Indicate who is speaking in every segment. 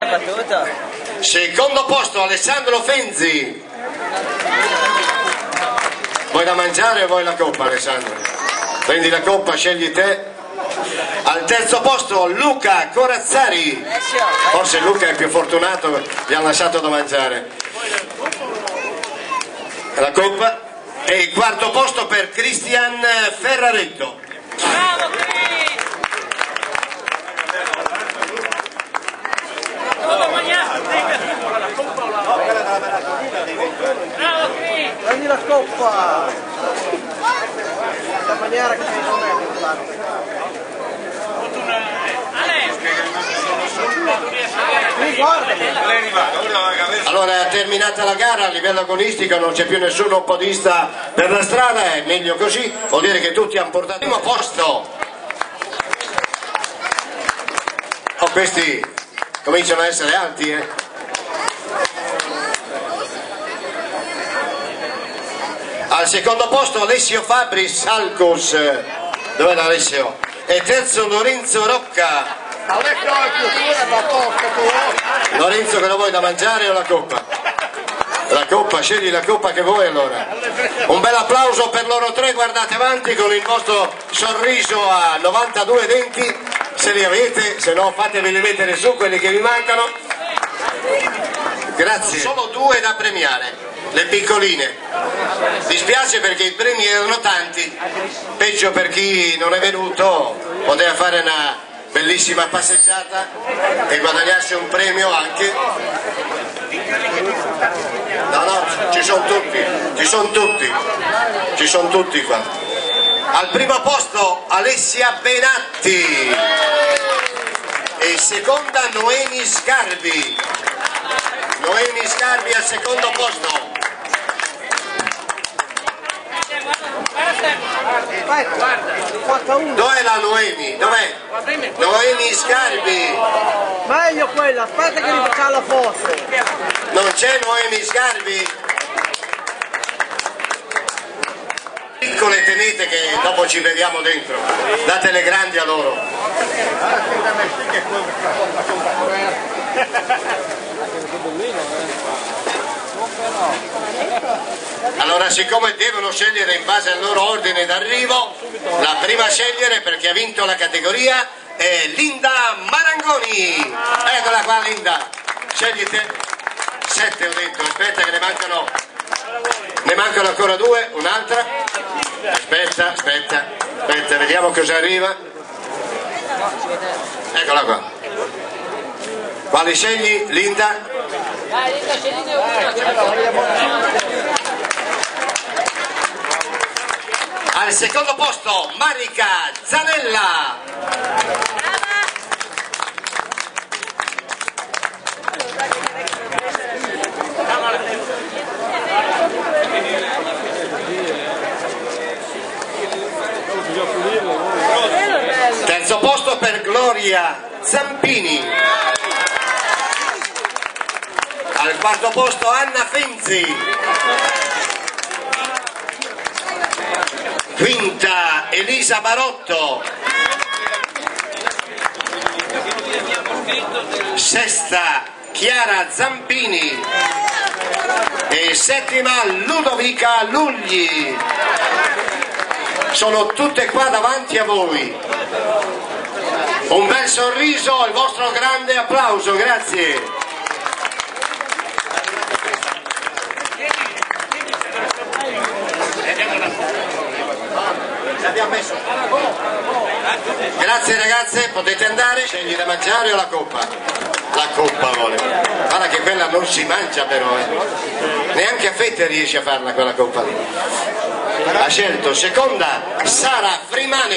Speaker 1: Secondo posto Alessandro Fenzi. Vuoi da mangiare o vuoi la coppa, Alessandro? Prendi la coppa, scegli te. Al terzo posto Luca Corazzari. Forse Luca è più fortunato, gli hanno lasciato da mangiare. La coppa. E il quarto posto per Cristian Ferraretto.
Speaker 2: Bravo Cris! Bravo Cris!
Speaker 3: Prendi la coppa! La maniera che sei
Speaker 1: Allora, terminata la gara, a livello agonistico non c'è più nessuno podista per la strada, è meglio così, vuol dire che tutti hanno portato il primo posto. Oh, questi cominciano a essere alti, eh? Al secondo posto Alessio Fabris Salcos, dov'è Alessio? E terzo Lorenzo Rocca. Lorenzo, che lo vuoi da mangiare o la coppa? La coppa, scegli la coppa che vuoi allora. Un bel applauso per loro tre, guardate avanti con il vostro sorriso a 92 denti, se li avete, se no fateveli mettere su quelli che vi mancano. Grazie. Solo due da premiare, le piccoline. Dispiace perché i premi erano tanti, peggio per chi non è venuto, poteva fare una bellissima passeggiata e guadagnarsi un premio anche. No, ci sono tutti qua. Al primo posto Alessia Benatti e seconda Noemi Scarbi. Noemi Scarbi al secondo posto. Dov'è la Noemi? Dov'è? Noemi Scarbi.
Speaker 3: Meglio quella, aspetta che rifacciamo la foto.
Speaker 1: Non c'è Noemi Scarbi? Piccole tenete che dopo ci vediamo dentro. Datele grandi a loro. Allora, siccome devono scegliere in base al loro ordine d'arrivo, la prima a scegliere, perché ha vinto la categoria, è Linda Marangoni. Eccola qua Linda, scegli te. 7 ho detto, aspetta che ne mancano ancora 2, un'altra. Aspetta, vediamo cosa arriva. Eccola qua. Quali scegli, Linda?
Speaker 2: Dai, Linda, scegliene una.
Speaker 1: Al secondo posto Marica Zanella. Terzo posto per Gloria Zampini. Al quarto posto Anna Fenzi. Quinta Elisa Barotto. Sesta Chiara Zampini. E settima Ludovica Lugli. Sono tutte qua davanti a voi. Un bel sorriso, il vostro grande applauso, grazie. Grazie ragazze, potete andare, scegli da mangiare o la coppa? La coppa vuole. Guarda che quella non si mangia però, neanche a fette riesce a farla quella coppa lì. Ha scelto seconda Sara Frimane.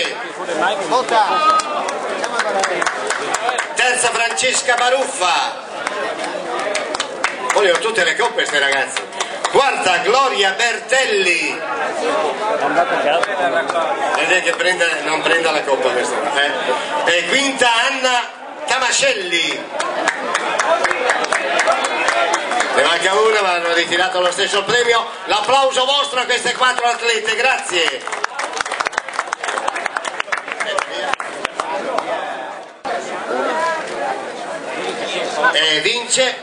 Speaker 1: Terza Francesca Baruffa. Vogliono tutte le coppe queste ragazze. Quarta Gloria Bertelli. Vedete che non prenda la coppa questa, E quinta Anna Camascelli. Ne manca una, ma hanno ritirato lo stesso premio. L'applauso vostro a queste 4 atlete, grazie. E e vince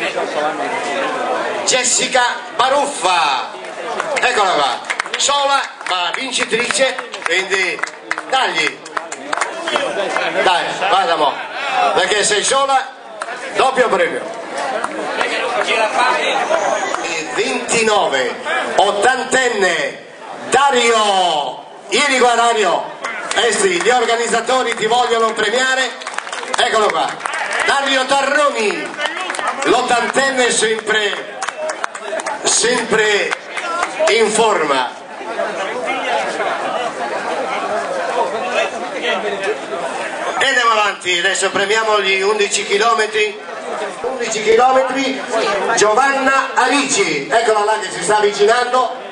Speaker 1: Jessica Baruffa, eccola qua, sola ma vincitrice, quindi dai, vada mo, perché sei sola, doppio premio. 29, ottantenne Dario, ieri qua Dario, sì, gli organizzatori ti vogliono premiare, eccolo qua, Dario Tarroni, l'ottantenne sempre in forma. E andiamo avanti, adesso premiamo gli 11 km. 11 km, Giovanna Alici, eccola là che si sta avvicinando.